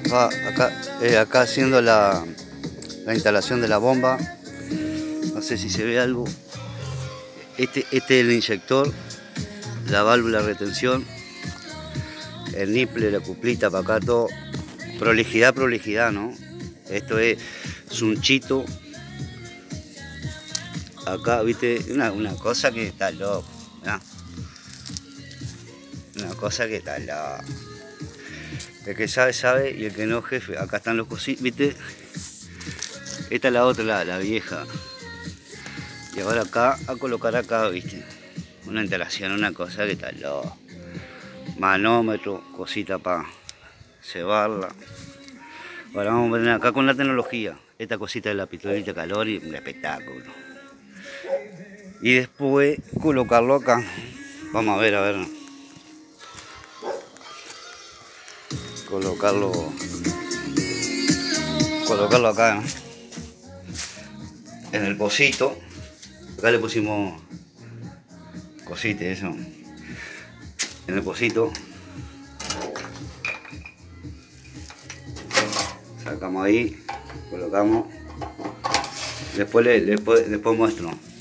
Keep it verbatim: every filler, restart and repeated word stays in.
Va acá, eh, acá haciendo la, la instalación de la bomba. No sé si se ve algo. Este, este es el inyector, la válvula de retención, el nipple, la cuplita para acá, todo. Prolijidad, prolijidad, ¿no? Esto es sunchito. Acá, viste, una, una cosa que está loco, ¿no? Una cosa que está loco. El que sabe, sabe, y el que no, jefe. Acá están los cositos, viste. Esta es la otra, la, la vieja. Y ahora acá, a colocar acá, viste. Una instalación, una cosa que está loco. Manómetro, cosita para cebarla. Ahora vamos a ver acá con la tecnología. Esta cosita de la pistolita de calor y un espectáculo. Y después colocarlo acá. Vamos a ver, a ver. Colocarlo. Colocarlo acá, ¿no? En el pocito. Acá le pusimos cositas, eso. En el pocito. Sacamos ahí. Colocamos. Después, le, después, después muestro.